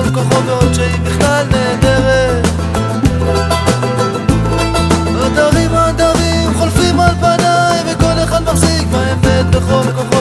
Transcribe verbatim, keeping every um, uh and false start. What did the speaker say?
כוחו בעוד שהיא בכלל נהדרת. הדרים הדרים חולפים על פניי וכל אחד מחזיק באמת בכל כוחו